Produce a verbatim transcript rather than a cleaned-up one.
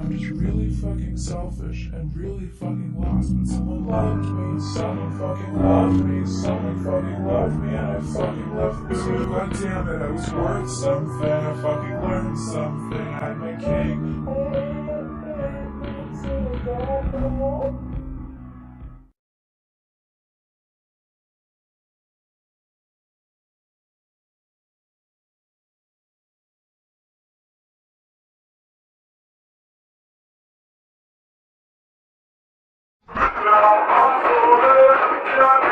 I'm just really fucking selfish and really fucking lost, but someone loved me, someone fucking loved me, someone fucking loved me, and I fucking left them too. God damn it, I was worth something, I fucking learned something, I'm a king. Now I'm